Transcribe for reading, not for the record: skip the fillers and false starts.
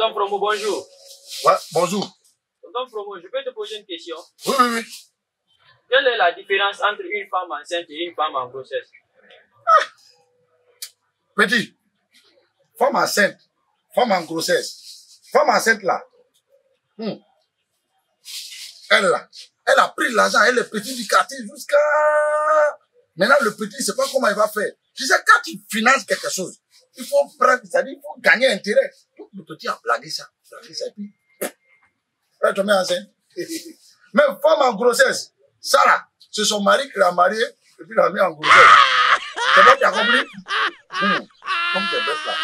Tonton Promo, bonjour. Ouais, bonjour. Tonton Promo, je peux te poser une question? Oui, oui, oui. Quelle est la différence entre une femme enceinte et une femme en grossesse? Petit, femme enceinte, femme en grossesse. Femme enceinte là, elle a pris l'argent, elle est petit du quartier jusqu'à... Maintenant, le petit, il ne sait pas comment il va faire. Tu sais, quand tu finances quelque chose, il faut prendre, c'est-à-dire, il faut gagner intérêt. Donc, le petit a blagué ça, et puis, elle te met enceinte. Mais femme en grossesse, ça là, c'est son mari qui l'a marié, et puis l'a mis en grossesse. C'est bon, tu as compris? Comme t'es bête là.